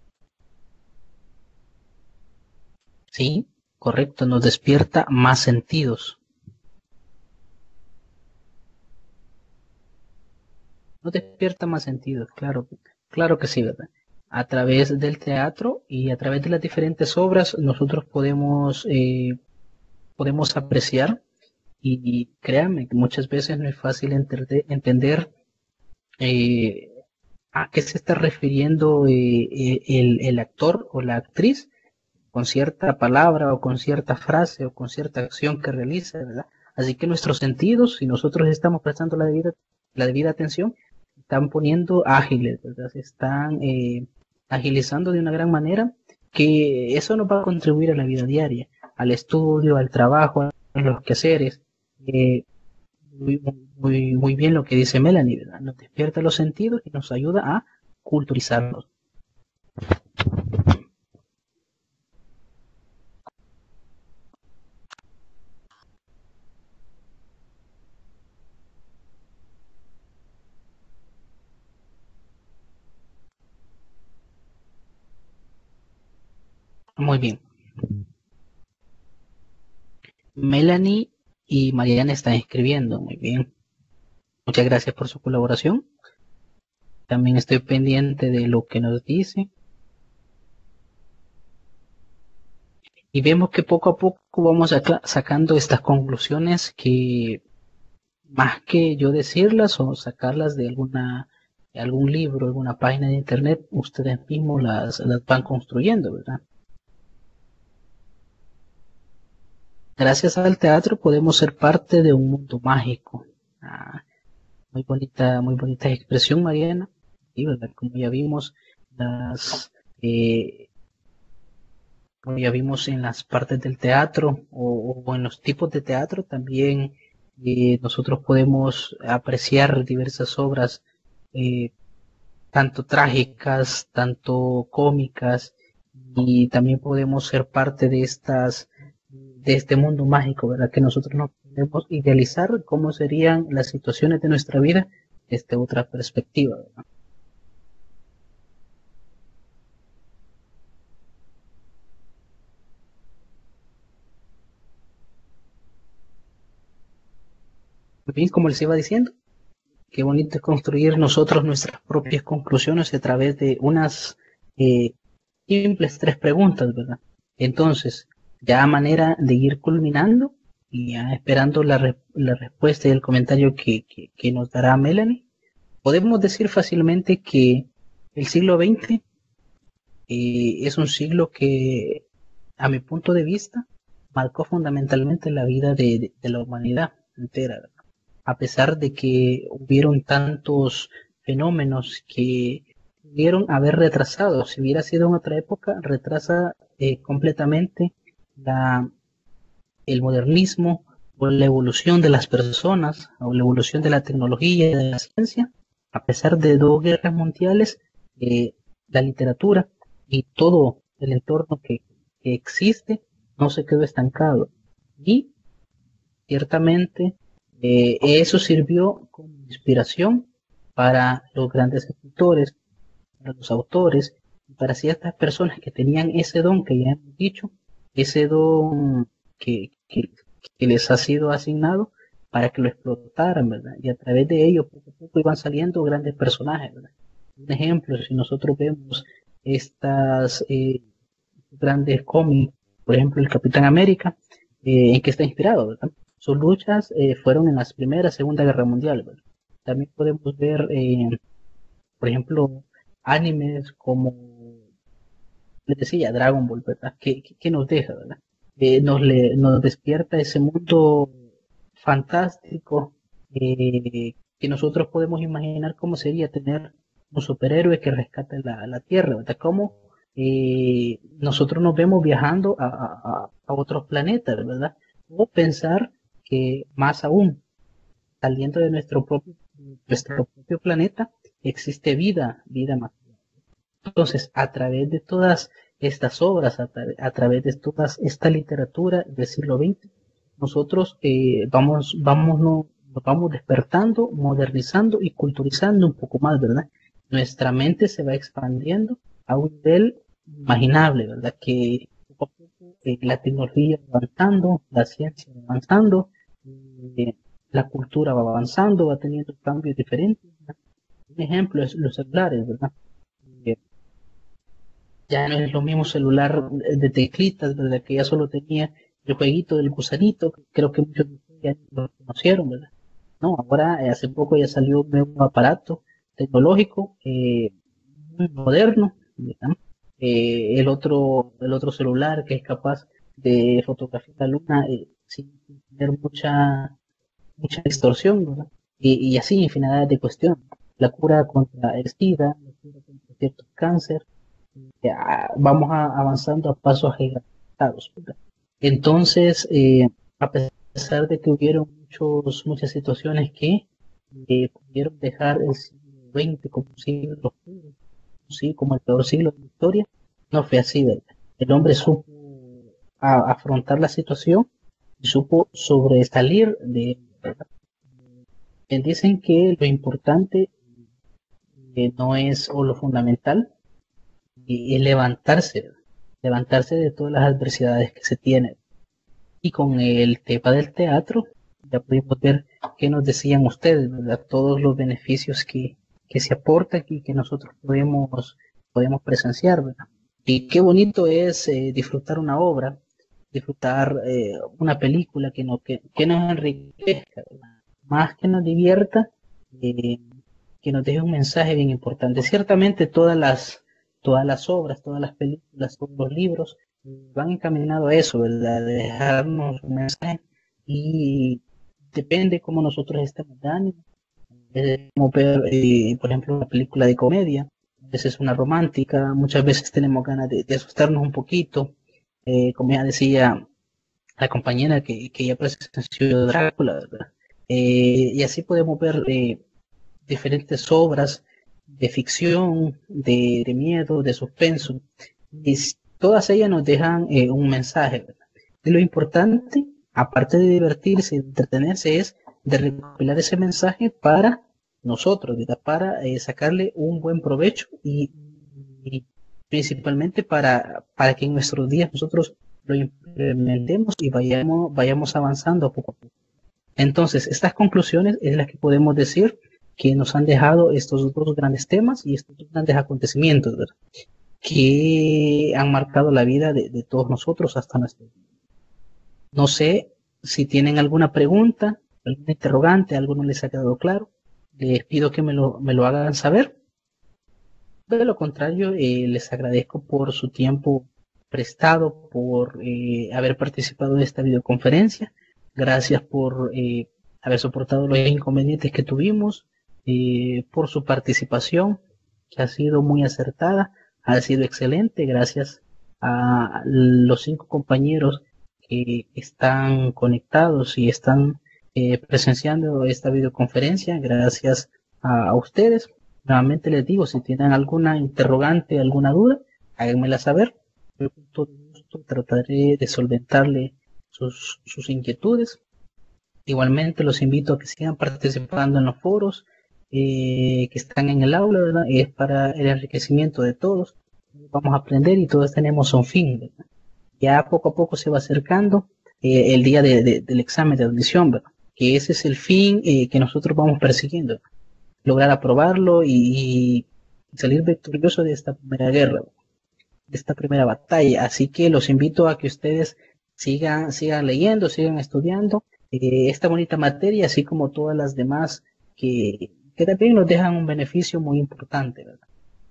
Sí, correcto, nos despierta más sentidos. Nos despierta más sentidos, claro, claro que sí, ¿verdad? A través del teatro y a través de las diferentes obras nosotros podemos apreciar y créanme que muchas veces no es fácil entender eh, a qué se está refiriendo el actor o la actriz con cierta palabra o con cierta frase o con cierta acción que realiza, ¿verdad? Así que nuestros sentidos, si nosotros estamos prestando la debida atención, están poniendo ágiles, ¿verdad? Se están agilizando de una gran manera que eso nos va a contribuir a la vida diaria, al estudio, al trabajo, a los quehaceres. Eh, muy bien lo que dice Melanie, ¿verdad? Nos despierta los sentidos y nos ayuda a culturizarnos. Muy bien. Melanie y Mariana están escribiendo. Muy bien. Muchas gracias por su colaboración. También estoy pendiente de lo que nos dice. Y vemos que poco a poco vamos sacando estas conclusiones que más que yo decirlas o sacarlas de algún libro, alguna página de internet, ustedes mismos las van construyendo, ¿verdad? Gracias al teatro podemos ser parte de un mundo mágico. Ah, muy bonita expresión, Mariana. Y verdad, las, eh, como ya vimos en las partes del teatro o en los tipos de teatro, también nosotros podemos apreciar diversas obras, eh, tanto trágicas, tanto cómicas, y también podemos ser parte de este mundo mágico, ¿verdad? Que nosotros no podemos idealizar cómo serían las situaciones de nuestra vida desde otra perspectiva, ¿verdad? Bien, como les iba diciendo, qué bonito es construir nosotros nuestras propias conclusiones a través de unas eh, simples tres preguntas, ¿verdad? Entonces, ya a manera de ir culminando y ya esperando la respuesta y el comentario que nos dará Melanie, podemos decir fácilmente que el siglo XX es un siglo que, a mi punto de vista, marcó fundamentalmente la vida de la humanidad. entera, ¿verdad? A pesar de que hubieron tantos fenómenos que pudieron haber retrasado, si hubiera sido en otra época, retrasa completamente la, el modernismo o la evolución de las personas o la evolución de la tecnología y de la ciencia. A pesar de dos guerras mundiales, la literatura y todo el entorno que existe no se quedó estancado. Y ciertamente eso sirvió como inspiración para los grandes escritores, para los autores, para ciertas personas que tenían ese don que ya hemos dicho, ese don que les ha sido asignado para que lo explotaran, ¿verdad? Y a través de ello poco a poco iban saliendo grandes personajes, ¿verdad? Un ejemplo, si nosotros vemos estas grandes cómics, por ejemplo el Capitán América, en que está inspirado, ¿verdad? Sus luchas fueron en la Primera, Segunda Guerra Mundial, ¿verdad? También podemos ver, por ejemplo, animes como, les decía, Dragon Ball, ¿verdad? Que nos deja, ¿verdad? Nos despierta ese mundo fantástico que nosotros podemos imaginar cómo sería tener un superhéroe que rescate la Tierra, ¿verdad? Cómo nosotros nos vemos viajando a otros planetas, ¿verdad? O pensar que más aún, saliendo de nuestro propio planeta, existe vida más. Entonces, a través de todas estas obras, a través de toda esta literatura del siglo XX, nosotros nos vamos despertando, modernizando y culturizando un poco más, ¿verdad? Nuestra mente se va expandiendo a un nivel imaginable, ¿verdad? Que poco a poco la tecnología va avanzando, la ciencia va avanzando, la cultura va avanzando, va teniendo cambios diferentes, ¿verdad? Un ejemplo es los celulares, ¿verdad? Eh, ya no es lo mismo celular de teclitas, ¿verdad? Que ya solo tenía el jueguito del gusanito, que creo que muchos de ustedes ya lo conocieron, ¿verdad? No, ahora hace poco ya salió un nuevo aparato tecnológico muy moderno, ¿verdad? El otro celular que es capaz de fotografiar la luna sin tener mucha distorsión, ¿verdad? Y así infinidad de cuestiones. La cura contra el SIDA, la cura contra ciertos cáncer, vamos avanzando a pasos agigantados, ¿verdad? Entonces, a pesar de que hubieron muchas situaciones que pudieron dejar el siglo XX como un siglo oscuro, sí, como el peor siglo de la historia, no fue así, ¿verdad? El hombre supo afrontar la situación y supo sobresalir de, ¿verdad? Dicen que lo importante no es, o lo fundamental, es levantarse de todas las adversidades que se tienen. Y con el tema del teatro, ya pudimos ver qué nos decían ustedes, ¿verdad? Todos los beneficios que se aportan y que nosotros podemos presenciar, ¿verdad? Y qué bonito es disfrutar una obra, disfrutar una película que nos enriquezca, ¿verdad? Más que nos divierta, eh, que nos deje un mensaje bien importante. Ciertamente todas las obras, todas las películas, todos los libros van encaminados a eso, ¿verdad? De dejarnos un mensaje y depende cómo nosotros estemos de ánimo. Como ver, por ejemplo, una película de comedia, a veces una romántica, muchas veces tenemos ganas de asustarnos un poquito, como ya decía la compañera que ya presenció Drácula, ¿verdad? Y así podemos ver diferentes obras de ficción, de miedo, de suspenso, y todas ellas nos dejan un mensaje, ¿verdad? Y lo importante, aparte de divertirse y de entretenerse, es de recopilar ese mensaje para nosotros, ¿verdad? Para sacarle un buen provecho y principalmente para que en nuestros días nosotros lo implementemos y vayamos avanzando poco a poco. Entonces, estas conclusiones es las que podemos decir que nos han dejado estos dos grandes temas y estos dos grandes acontecimientos, ¿verdad? Que han marcado la vida de todos nosotros hasta nuestro día. No sé si tienen alguna pregunta, algún interrogante, algo no les ha quedado claro. Les pido que me lo hagan saber. De lo contrario, les agradezco por su tiempo prestado, por haber participado en esta videoconferencia. Gracias por haber soportado los inconvenientes que tuvimos, por su participación, que ha sido muy acertada, ha sido excelente, gracias a los 5 compañeros que están conectados y están presenciando esta videoconferencia, gracias a ustedes. Nuevamente les digo, si tienen alguna interrogante, alguna duda, háganmela saber. Yo con todo gusto trataré de solventarle sus inquietudes. Igualmente los invito a que sigan participando en los foros que están en el aula, ¿verdad? Es para el enriquecimiento de todos. Vamos a aprender y todos tenemos un fin, ¿verdad? Ya poco a poco se va acercando el día del examen de admisión, ¿verdad? Que ese es el fin que nosotros vamos persiguiendo, ¿verdad? Lograr aprobarlo y salir victorioso de esta primera guerra, ¿verdad? De esta primera batalla. Así que los invito a que ustedes sigan leyendo, sigan estudiando esta bonita materia, así como todas las demás que también nos dejan un beneficio muy importante, ¿verdad?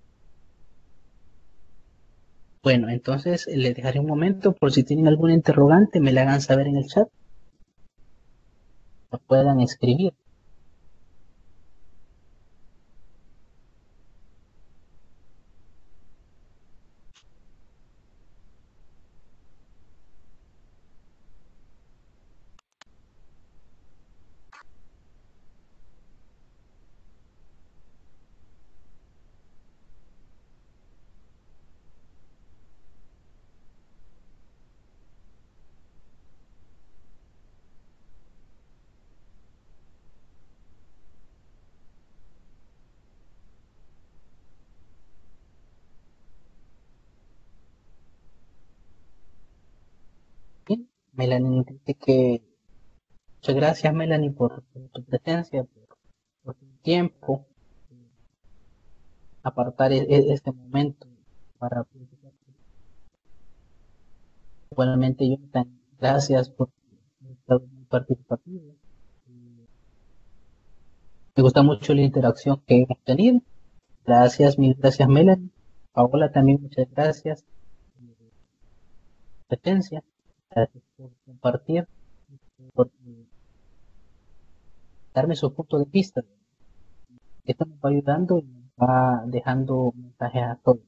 Bueno, entonces les dejaré un momento por si tienen alguna interrogante, me la hagan saber en el chat, lo puedan escribir. Bien, Melanie dice que muchas gracias, Melanie, por tu presencia, por tu tiempo, apartar este momento para platicar. Igualmente, Jonathan, gracias por estar muy participativo. Me gusta mucho la interacción que hemos tenido. Gracias, mil gracias, Melanie. Paola, también muchas gracias por tu presencia. Gracias por compartir, por darme su punto de vista. Esto nos va ayudando y nos va dejando mensajes a todos.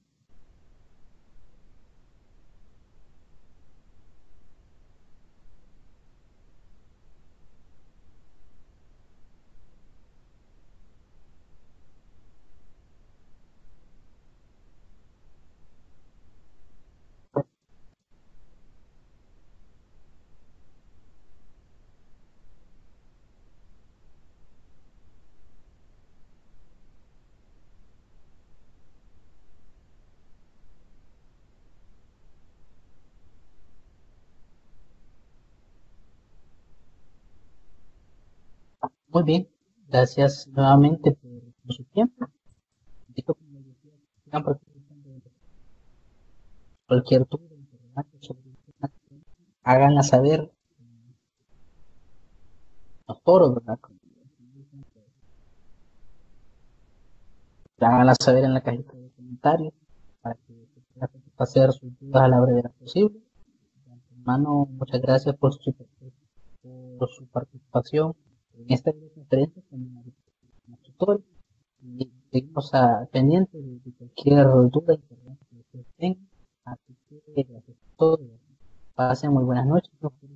Muy bien, gracias nuevamente por su tiempo. Invito, como les decía, que sigan participando de cualquier duda, interrogante sobre el tema, háganla saber en los foros, ¿verdad? Háganla saber en la cajita de comentarios para que se pueda satisfacer sus dudas a la brevedad posible. De antemano, muchas gracias por su participación en esta videoconferencia con el tutor y seguimos pendientes de cualquier duda internet que ustedes tengan. Así que gracias a todos. Pasen muy buenas noches.